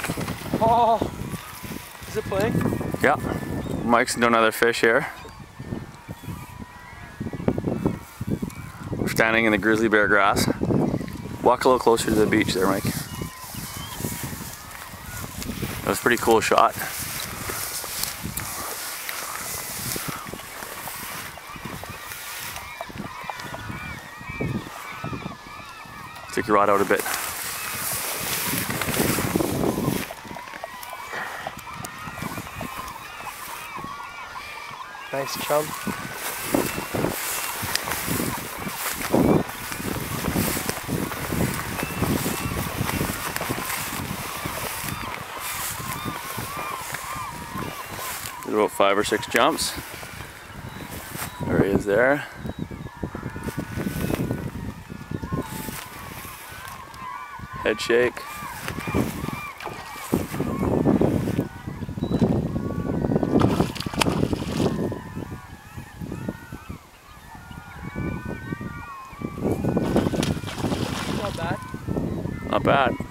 Oh, is it playing? Yeah. Mike's doing another fish here. We're standing in the grizzly bear grass. Walk a little closer to the beach there, Mike. That was a pretty cool shot. Take your rod out a bit. Nice chum. Did about 5 or 6 jumps. There he is there. Head shake. Not bad. Not bad.